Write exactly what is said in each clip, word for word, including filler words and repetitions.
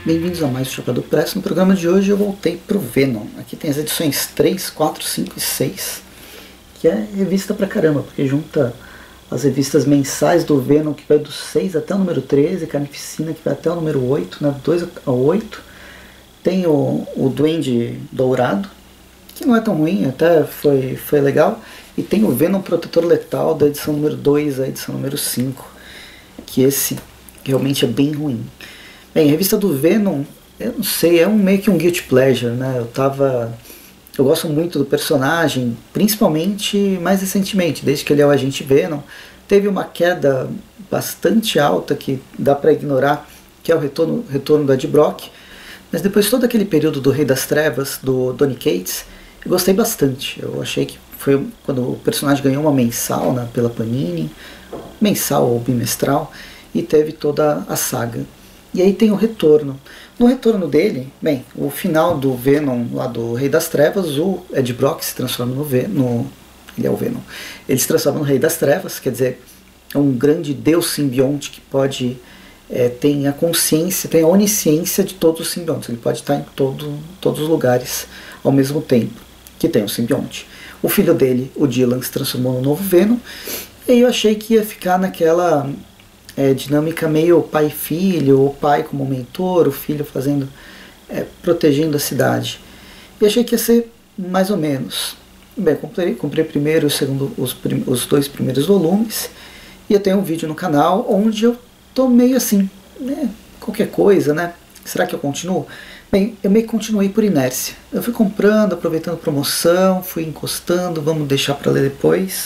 Bem-vindos a mais um Chapéu do Press. No programa de hoje eu voltei pro Venom. Aqui tem as edições três, quatro, cinco e seis, que é revista pra caramba, porque junta as revistas mensais do Venom, que vai do seis até o número treze, Carnificina, que vai até o número oito, né, do dois ao oito. Tem o, o Duende Dourado, que não é tão ruim, até foi, foi legal. E tem o Venom Protetor Letal, da edição número dois à edição número cinco, que esse realmente é bem ruim. Bem, a revista do Venom, eu não sei, é um, meio que um guilty pleasure, né? Eu tava... Eu gosto muito do personagem, principalmente mais recentemente, desde que ele é o Agente Venom. Teve uma queda bastante alta que dá para ignorar, que é o retorno, retorno do Ed Brock. Mas depois de todo aquele período do Rei das Trevas, do Donny Cates, eu gostei bastante. Eu achei que foi quando o personagem ganhou uma mensal, né, pela Panini, mensal ou bimestral, e teve toda a saga. E aí tem o retorno. No retorno dele, bem, o final do Venom lá do Rei das Trevas, o Ed Brock se transforma no Venom. Ele é o Venom. Ele se transforma no Rei das Trevas, quer dizer, é um grande deus simbionte que pode é, tem a consciência, tem a onisciência de todos os simbiontes. Ele pode estar em todo, todos os lugares ao mesmo tempo que tem o simbionte. O filho dele, o Dylan, se transformou no novo Venom. E eu achei que ia ficar naquela É, dinâmica meio pai e filho, o pai como mentor, o filho fazendo, é, protegendo a cidade. E achei que ia ser mais ou menos. Bem, comprei, comprei primeiro o segundo, os, prim, os dois primeiros volumes, e eu tenho um vídeo no canal onde eu tô meio assim, né, qualquer coisa, né? Será que eu continuo? Bem, eu meio que continuei por inércia. Eu fui comprando, aproveitando promoção, fui encostando, vamos deixar para ler depois.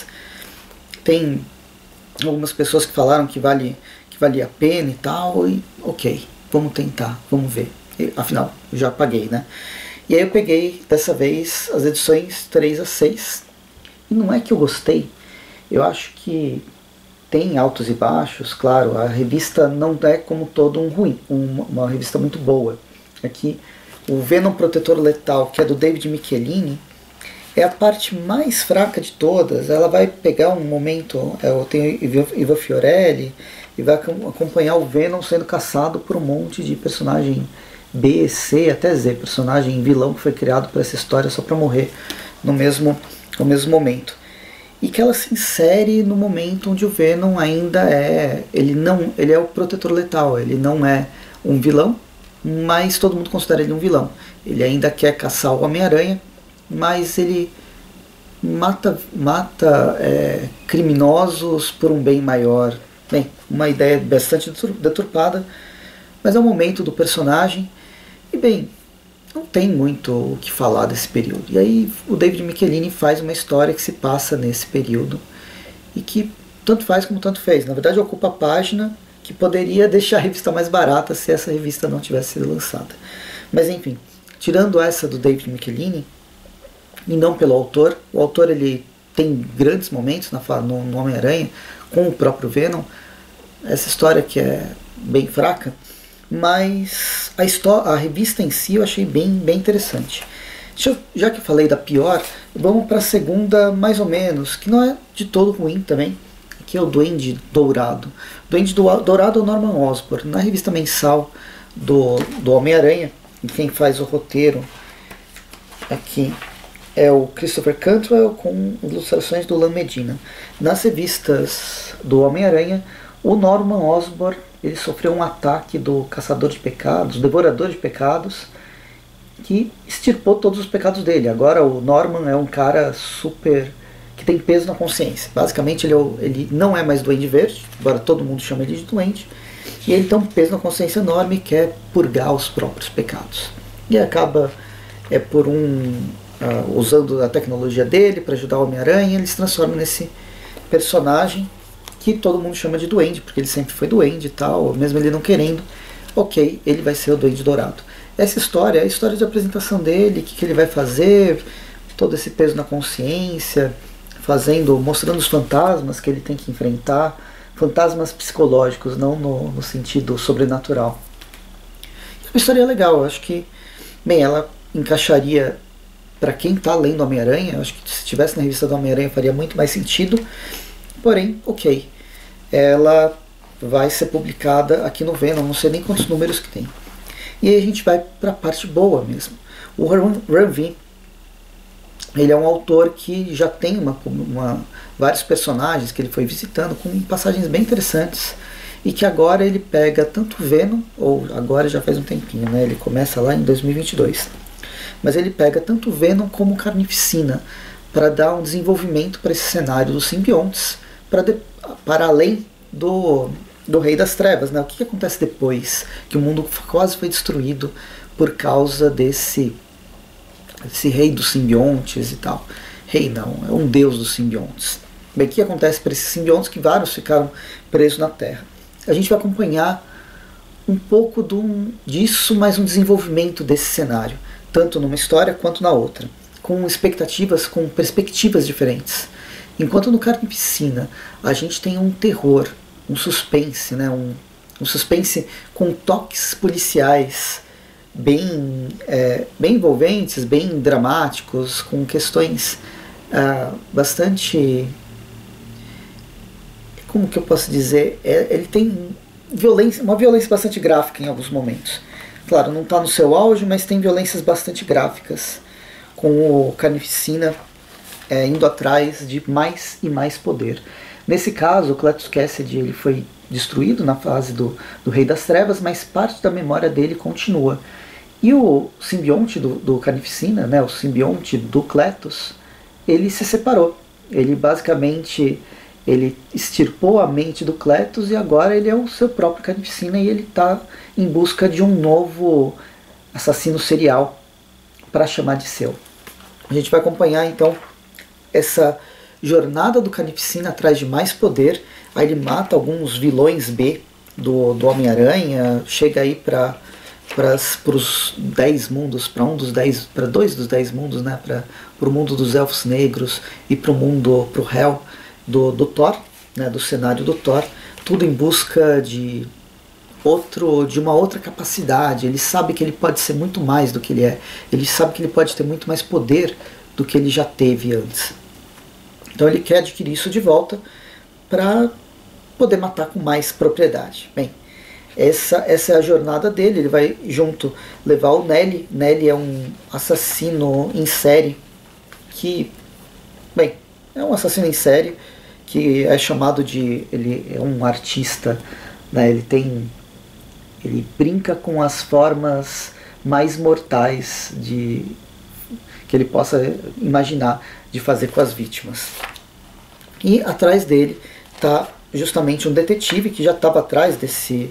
Tem algumas pessoas que falaram que vale que valia a pena e tal, e ok, vamos tentar, vamos ver. E, afinal, eu já paguei, né? E aí eu peguei, dessa vez, as edições três a seis, e não é que eu gostei, eu acho que tem altos e baixos, claro, a revista não é como todo um ruim, uma, uma revista muito boa. Aqui, o Venom Protetor Letal, que é do David Michelinie, é a parte mais fraca de todas. Ela vai pegar um momento, eu tenho Ivo Fiorelli, e vai acompanhar o Venom sendo caçado por um monte de personagem B, C, até Z, personagem vilão que foi criado para essa história só para morrer no mesmo, no mesmo momento. E que ela se insere no momento onde o Venom ainda é, ele não, ele é o protetor letal, ele não é um vilão, mas todo mundo considera ele um vilão. Ele ainda quer caçar o Homem-Aranha, mas ele mata, mata é, criminosos por um bem maior. Bem, uma ideia bastante deturpada, mas é o momento do personagem. E bem, não tem muito o que falar desse período. E aí o David Michelinie faz uma história que se passa nesse período e que tanto faz como tanto fez. Na verdade ocupa a página que poderia deixar a revista mais barata se essa revista não tivesse sido lançada. Mas enfim, tirando essa do David Michelinie, e não pelo autor. O autor ele tem grandes momentos na, no, no Homem-Aranha com o próprio Venom. Essa história que é bem fraca, mas a, história, a revista em si eu achei bem, bem interessante. Deixa eu, já que eu falei da pior, vamos para a segunda mais ou menos, que não é de todo ruim também, que é o Duende Dourado. O Duende Dourado é o Norman Osborn. Na revista mensal do, do Homem-Aranha, quem faz o roteiro aqui é o Christopher Cantwell, com ilustrações do Lan Medina. Nas revistas do Homem-Aranha, o Norman Osborn ele sofreu um ataque do Caçador de Pecados, Devorador de Pecados, que extirpou todos os pecados dele. Agora o Norman é um cara super... que tem peso na consciência. Basicamente ele, é o, ele não é mais Duende Verde, embora todo mundo chame ele de Duende, e ele tem um peso na consciência enorme e quer purgar os próprios pecados. E acaba é, por um... Uh, usando a tecnologia dele para ajudar o Homem-Aranha, ele se transforma nesse personagem que todo mundo chama de Duende, porque ele sempre foi Duende e tal, mesmo ele não querendo. Ok, ele vai ser o Duende Dourado. Essa história é a história de apresentação dele, o que, que ele vai fazer, todo esse peso na consciência, fazendo, mostrando os fantasmas que ele tem que enfrentar, fantasmas psicológicos, não no, no sentido sobrenatural. É uma história legal, eu acho que, bem, ela encaixaria para quem está lendo Homem-Aranha. Acho que se estivesse na revista do Homem-Aranha faria muito mais sentido, porém, ok, ela vai ser publicada aqui no Venom, não sei nem quantos números que tem. E aí a gente vai para a parte boa mesmo. O Ran V, ele é um autor que já tem uma, uma, vários personagens que ele foi visitando com passagens bem interessantes, e que agora ele pega tanto Venom, ou agora já faz um tempinho, né? Ele começa lá em dois mil e vinte e dois, mas ele pega tanto Venom como Carnificina para dar um desenvolvimento para esse cenário dos simbiontes, para, de, para além do, do Rei das Trevas, né? O que, que acontece depois que o mundo quase foi destruído por causa desse, desse rei dos simbiontes e tal. Rei não, é um deus dos simbiontes. Bem, o que acontece para esses simbiontes? Que vários ficaram presos na Terra. A gente vai acompanhar um pouco do, disso, mas um desenvolvimento desse cenário, tanto numa história quanto na outra, com expectativas, com perspectivas diferentes. Enquanto no Carnificina a gente tem um terror, um suspense, né? um, um suspense com toques policiais bem, é, bem envolventes, bem dramáticos, com questões ah, bastante... Como que eu posso dizer? É, ele tem violência, uma violência bastante gráfica em alguns momentos. Claro, não está no seu auge, mas tem violências bastante gráficas, com o Carnificina é, indo atrás de mais e mais poder. Nesse caso, o Cletus Kasady ele foi destruído na fase do, do Rei das Trevas, mas parte da memória dele continua. E o simbionte do, do Carnificina, né, o simbionte do Cletus, ele se separou. Ele basicamente ele extirpou a mente do Cletus e agora ele é o seu próprio Carnificina e ele está em busca de um novo assassino serial para chamar de seu. A gente vai acompanhar então essa jornada do Carnificina atrás de mais poder. Aí ele mata alguns vilões B do, do Homem-Aranha, chega aí para os dez mundos, para um dos dez, para dois dos dez mundos, né? Para o mundo dos Elfos Negros e para o mundo, para o Hell do, do Thor, né? Do cenário do Thor, tudo em busca de outro, de uma outra capacidade. Ele sabe que ele pode ser muito mais do que ele é. Ele sabe que ele pode ter muito mais poder do que ele já teve antes. Então ele quer adquirir isso de volta para poder matar com mais propriedade. Bem, essa, essa é a jornada dele. Ele vai junto levar o Nelly. Nelly é um assassino em série que, bem, é um assassino em série que é chamado de, ele é um artista, né? Ele tem, ele brinca com as formas mais mortais de que ele possa imaginar de fazer com as vítimas. E atrás dele está justamente um detetive que já estava atrás desse,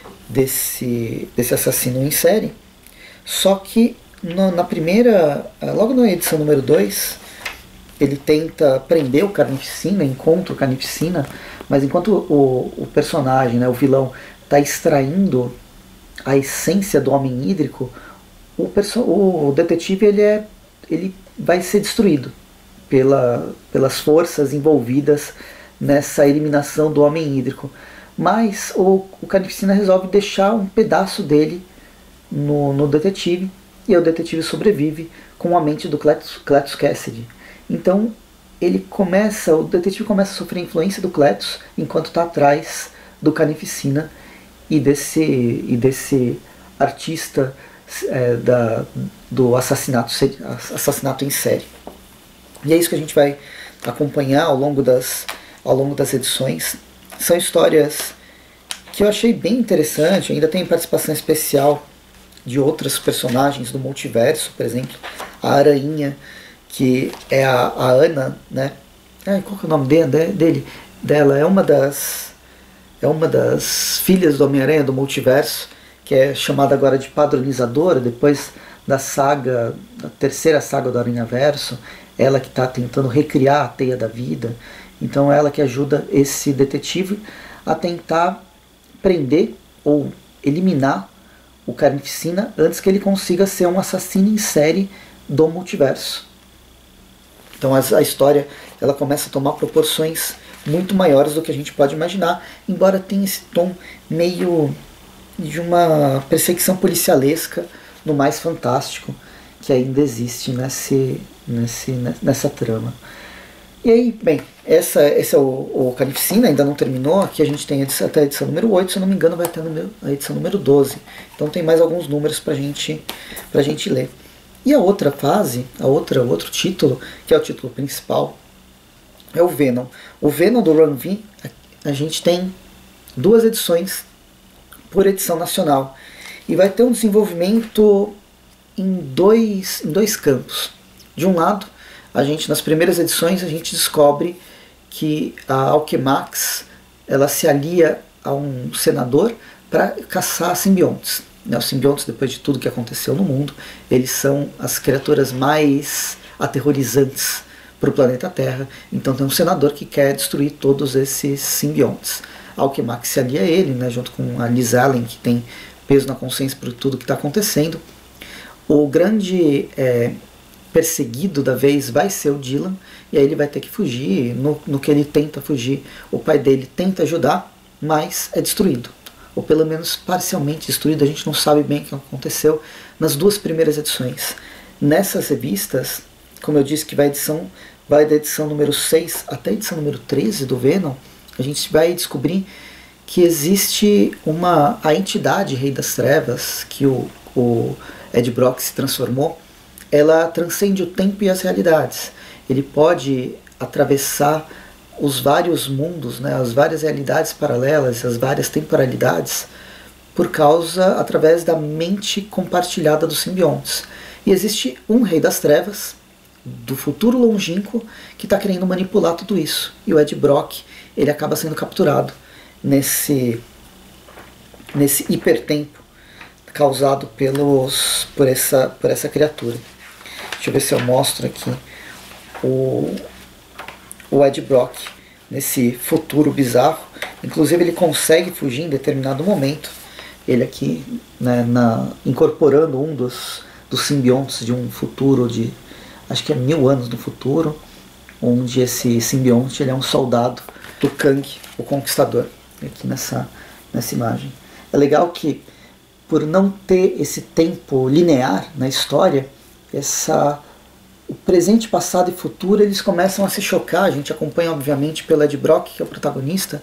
desse, desse assassino em série. Só que no, na primeira, logo na edição número dois, ele tenta prender o Carnificina, encontra o Carnificina, mas enquanto o, o personagem, né, o vilão, está extraindo a essência do Homem Hídrico, o, perso o detetive ele, é, ele vai ser destruído pela, pelas forças envolvidas nessa eliminação do Homem Hídrico. Mas o, o Carnificina resolve deixar um pedaço dele no, no detetive, e o detetive sobrevive com a mente do Cletus, Cletus Kasady. Então ele começa, o detetive começa a sofrer a influência do Cletus enquanto está atrás do Carnificina e desse, e desse artista é, da, do assassinato, assassinato em série. E é isso que a gente vai acompanhar ao longo das, ao longo das edições. São histórias que eu achei bem interessante. Ainda tem participação especial de outros personagens do multiverso, por exemplo, a Aranha, que é a, a Ana, né? É, qual que é o nome dele, dele? Dela? É uma das, é uma das filhas do Homem-Aranha do multiverso, que é chamada agora de padronizadora, depois da saga, da terceira saga do Aranhaverso. Ela que está tentando recriar a teia da vida. Então ela que ajuda esse detetive a tentar prender ou eliminar o Carnificina antes que ele consiga ser um assassino em série do multiverso. Então a história ela começa a tomar proporções muito maiores do que a gente pode imaginar, embora tenha esse tom meio de uma perseguição policialesca no mais fantástico que ainda existe nesse, nesse, nessa trama. E aí, bem, Essa, esse é o, o Carnificina, ainda não terminou. Aqui a gente tem edição, até a edição número oito, se eu não me engano vai até a edição número doze. Então tem mais alguns números pra gente, pra gente ler. E a outra fase, a outra, o outro título, que é o título principal, é o Venom. O Venom do Run V, a gente tem duas edições por edição nacional. E vai ter um desenvolvimento em dois, em dois campos. De um lado, a gente nas primeiras edições a gente descobre que a Alquemax ela se alia a um senador para caçar simbiontes. Os simbiontes, depois de tudo que aconteceu no mundo, eles são as criaturas mais aterrorizantes para o planeta Terra. Então tem um senador que quer destruir todos esses simbiontes. A Alquemax se alia a ele, né, junto com a Liz Allen, que tem peso na consciência por tudo que está acontecendo. O grande é, perseguido da vez vai ser o Dylan, e aí ele vai ter que fugir. No, no que ele tenta fugir, o pai dele tenta ajudar, mas é destruído. Ou pelo menos parcialmente destruído, a gente não sabe bem o que aconteceu nas duas primeiras edições. Nessas revistas, como eu disse que vai, edição, vai da edição número seis até a edição número treze do Venom, a gente vai descobrir que existe uma, a entidade Rei das Trevas, que o, o Ed Brock se transformou, ela transcende o tempo e as realidades. Ele pode atravessar os vários mundos, né, as várias realidades paralelas, as várias temporalidades, por causa, através da mente compartilhada dos simbiontes. E existe um Rei das Trevas, do futuro longínquo, que está querendo manipular tudo isso. E o Ed Brock, ele acaba sendo capturado nesse, nesse hipertempo causado pelos, por, essa, por essa criatura. Deixa eu ver se eu mostro aqui o... o Ed Brock nesse futuro bizarro. Inclusive ele consegue fugir em determinado momento. Ele aqui, né, na, incorporando um dos, dos simbiontes de um futuro de, acho que é mil anos no futuro, onde esse simbionte ele é um soldado do Kang, o Conquistador, aqui nessa, nessa imagem. É legal que, por não ter esse tempo linear na história, essa... o presente, passado e futuro, eles começam a se chocar. A gente acompanha, obviamente, pelo Ed Brock, que é o protagonista,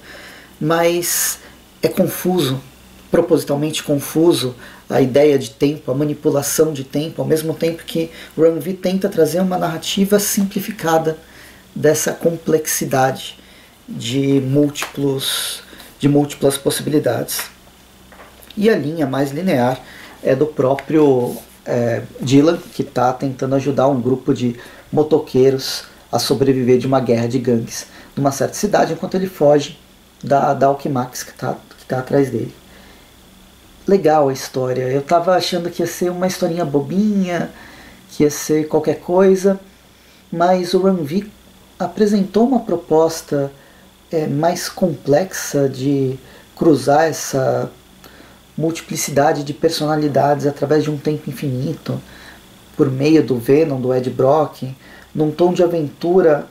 mas é confuso, propositalmente confuso, a ideia de tempo, a manipulação de tempo, ao mesmo tempo que Run V tenta trazer uma narrativa simplificada dessa complexidade de, múltiplos, de múltiplas possibilidades. E a linha mais linear é do próprio É, Dylan, que está tentando ajudar um grupo de motoqueiros a sobreviver de uma guerra de gangues numa certa cidade, enquanto ele foge da, da Alquemax que está que tá atrás dele. Legal a história. Eu estava achando que ia ser uma historinha bobinha, que ia ser qualquer coisa, mas o Run V apresentou uma proposta é, mais complexa de cruzar essa multiplicidade de personalidades através de um tempo infinito, por meio do Venom, do Ed Brock, num tom de aventura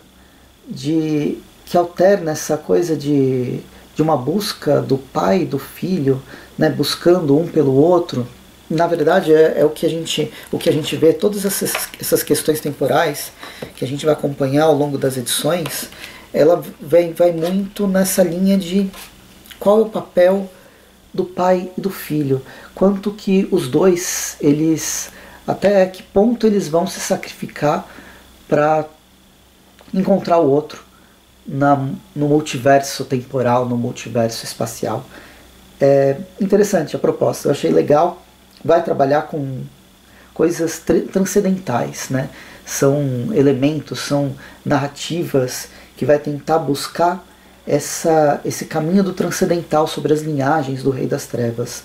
de, que alterna essa coisa de, de uma busca do pai e do filho, né, buscando um pelo outro. Na verdade é, é o, que a gente, o que a gente vê, todas essas, essas questões temporais que a gente vai acompanhar ao longo das edições, ela vem, vai muito nessa linha de qual é o papel do pai e do filho, quanto que os dois, eles, até que ponto eles vão se sacrificar para encontrar o outro na, no multiverso temporal, no multiverso espacial. É interessante a proposta, eu achei legal, vai trabalhar com coisas transcendentais, né? São elementos, são narrativas que vai tentar buscar Essa, esse caminho do transcendental sobre as linhagens do Rei das Trevas.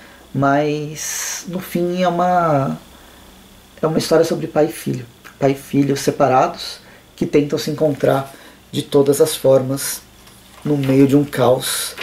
Mas no fim é uma, é uma história sobre pai e filho. Pai e filho separados que tentam se encontrar de todas as formas no meio de um caos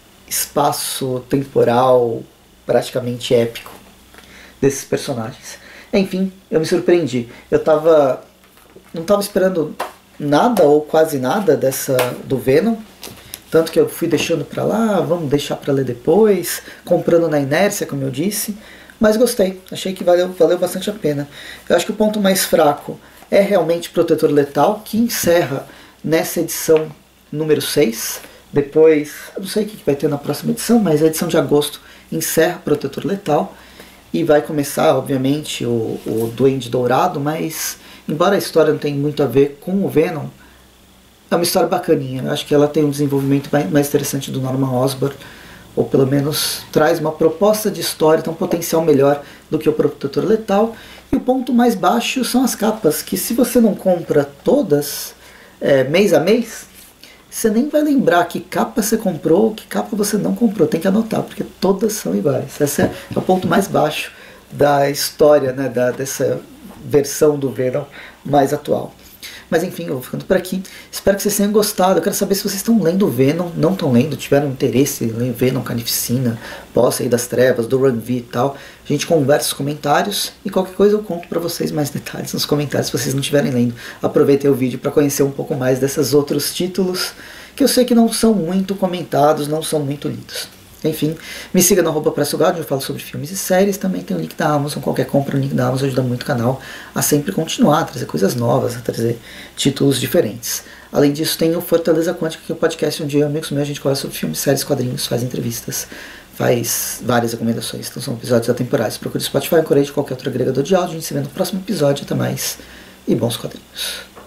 espaço-temporal praticamente épico desses personagens. Enfim, eu me surpreendi. Eu tava, não estava esperando nada ou quase nada dessa do Venom, tanto que eu fui deixando para lá, vamos deixar para ler depois, comprando na inércia, como eu disse, mas gostei, achei que valeu, valeu bastante a pena. Eu acho que o ponto mais fraco é realmente Protetor Letal, que encerra nessa edição número seis. Depois, eu não sei o que vai ter na próxima edição, mas a edição de agosto encerra Protetor Letal. E vai começar, obviamente, o, o Duende Dourado, mas embora a história não tenha muito a ver com o Venom, é uma história bacaninha. Eu acho que ela tem um desenvolvimento mais interessante do Norman Osborn, ou pelo menos traz uma proposta de história, tem um potencial melhor do que o Protetor Letal. E o ponto mais baixo são as capas, que se você não compra todas, é, mês a mês, você nem vai lembrar que capa você comprou, que capa você não comprou. Tem que anotar, porque todas são iguais. Esse é, é o ponto mais baixo da história, né, da, dessa versão do Venom mais atual. Mas enfim, eu vou ficando por aqui. Espero que vocês tenham gostado. Eu quero saber se vocês estão lendo Venom, não estão lendo, tiveram interesse em ler Venom, Carnificina, Posse aí das Trevas, do Run V e tal. A gente conversa nos comentários e qualquer coisa eu conto pra vocês mais detalhes nos comentários se vocês não estiverem lendo. Aproveitem o vídeo para conhecer um pouco mais desses outros títulos que eu sei que não são muito comentados, não são muito lidos. Enfim, me siga no arroba PressoGuard, onde eu falo sobre filmes e séries. Também tem o link da Amazon, qualquer compra no link da Amazon ajuda muito o canal a sempre continuar, a trazer coisas novas, a trazer títulos diferentes. Além disso, tem o Fortaleza Quântica, que é o podcast onde eu e amigos meus a gente conversa sobre filmes, séries, quadrinhos, faz entrevistas, faz várias recomendações. Então são episódios atemporais. Procure o Spotify, Anchorage, qualquer outro agregador de áudio. A gente se vê no próximo episódio. Até mais e bons quadrinhos.